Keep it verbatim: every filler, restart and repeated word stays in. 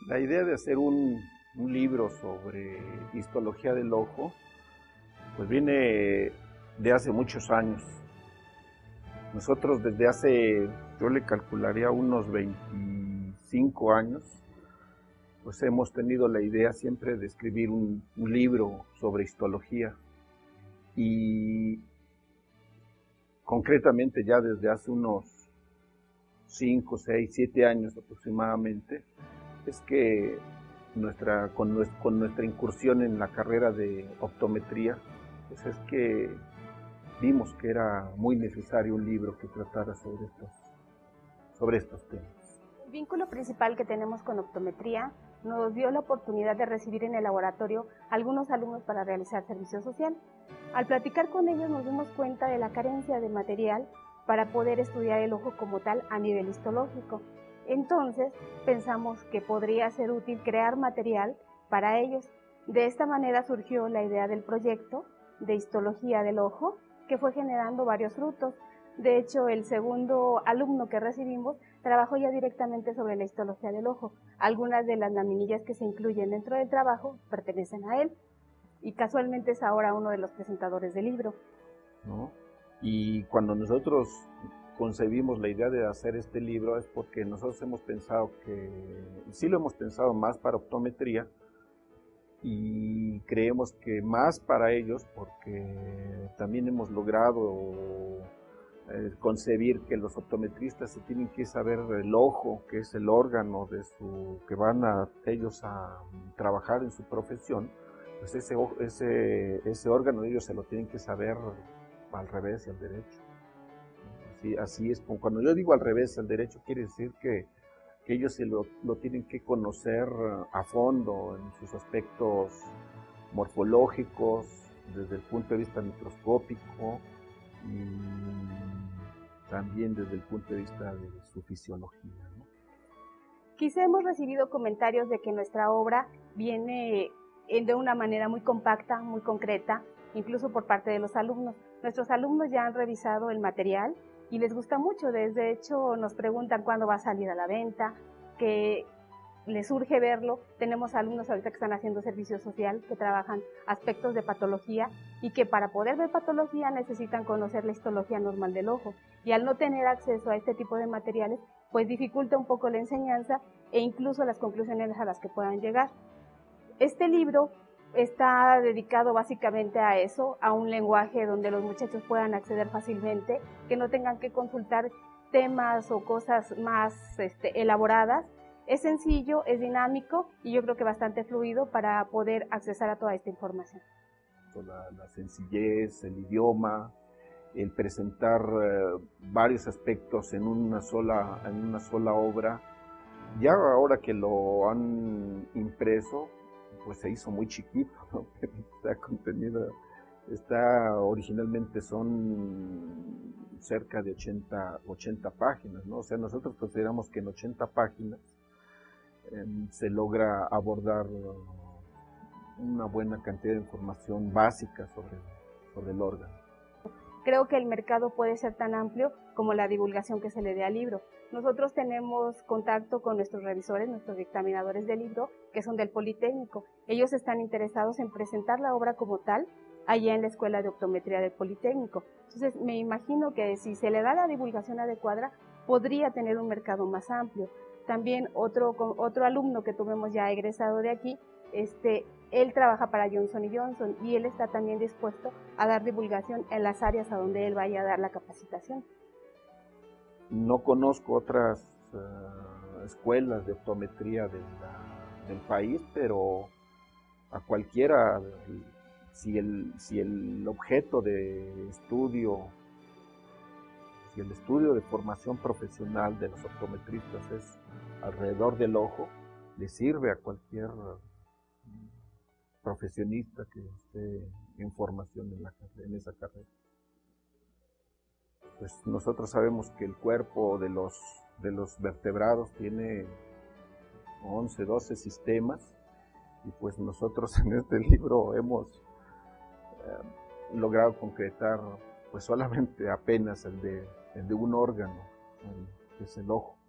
La idea de hacer un, un libro sobre histología del ojo, pues viene de hace muchos años. Nosotros desde hace, yo le calcularía unos veinticinco años, pues hemos tenido la idea siempre de escribir un, un libro sobre histología. Y concretamente ya desde hace unos cinco, seis, siete años aproximadamente, es que nuestra, con, nuestra, con nuestra incursión en la carrera de optometría, pues es que vimos que era muy necesario un libro que tratara sobre estos, sobre estos temas. El vínculo principal que tenemos con optometría nos dio la oportunidad de recibir en el laboratorio algunos alumnos para realizar servicio social. Al platicar con ellos nos dimos cuenta de la carencia de material para poder estudiar el ojo como tal a nivel histológico. Entonces pensamos que podría ser útil crear material para ellos. De esta manera surgió la idea del proyecto de histología del ojo, que fue generando varios frutos. De hecho, el segundo alumno que recibimos trabajó ya directamente sobre la histología del ojo. Algunas de las laminillas que se incluyen dentro del trabajo pertenecen a él, y casualmente es ahora uno de los presentadores del libro. ¿No? Y cuando nosotros concebimos la idea de hacer este libro es porque nosotros hemos pensado que, sí lo hemos pensado más para optometría, y creemos que más para ellos porque también hemos logrado eh, concebir que los optometristas se tienen que saber el ojo, que es el órgano de su, que van a ellos a trabajar en su profesión, pues ese, ese, ese órgano ellos se lo tienen que saber al revés y al derecho. Así, así es, como cuando yo digo al revés y al derecho, quiere decir que que ellos se lo, lo tienen que conocer a fondo en sus aspectos morfológicos, desde el punto de vista microscópico y también desde el punto de vista de su fisiología, ¿no? Quizá hemos recibido comentarios de que nuestra obra viene de una manera muy compacta, muy concreta, incluso por parte de los alumnos. Nuestros alumnos ya han revisado el material y les gusta mucho. De hecho, nos preguntan cuándo va a salir a la venta, que les urge verlo. Tenemos alumnos ahorita que están haciendo servicio social, que trabajan aspectos de patología y que para poder ver patología necesitan conocer la histología normal del ojo. Y al no tener acceso a este tipo de materiales, pues dificulta un poco la enseñanza e incluso las conclusiones a las que puedan llegar. Este libro está dedicado básicamente a eso, a un lenguaje donde los muchachos puedan acceder fácilmente, que no tengan que consultar temas o cosas más este, elaboradas. Es sencillo, es dinámico y yo creo que bastante fluido para poder accesar a toda esta información. La, la sencillez, el idioma, el presentar eh, varios aspectos en una sola, en una sola obra. Ya ahora que lo han impreso, pues se hizo muy chiquito, ¿no? Está contenido, está, originalmente son cerca de ochenta, ochenta páginas, ¿no? O sea, nosotros consideramos que en ochenta páginas eh, se logra abordar una buena cantidad de información básica sobre, sobre el órgano. Creo que el mercado puede ser tan amplio como la divulgación que se le dé al libro. Nosotros tenemos contacto con nuestros revisores, nuestros dictaminadores del libro, que son del Politécnico. Ellos están interesados en presentar la obra como tal allá en la Escuela de Optometría del Politécnico. Entonces, me imagino que si se le da la divulgación adecuada, podría tener un mercado más amplio. También otro, otro alumno que tuvimos ya egresado de aquí, este, él trabaja para Johnson y Johnson y él está también dispuesto a dar divulgación en las áreas a donde él vaya a dar la capacitación. No conozco otras uh, escuelas de optometría de la, del país, pero a cualquiera, si el, si el objeto de estudio, si el estudio de formación profesional de los optometristas es alrededor del ojo, le sirve a cualquier profesionista que esté en formación en, la, en esa carrera. Pues nosotros sabemos que el cuerpo de los, de los vertebrados tiene once, doce sistemas y pues nosotros en este libro hemos eh, logrado concretar pues solamente apenas el de, el de un órgano, el, que es el ojo.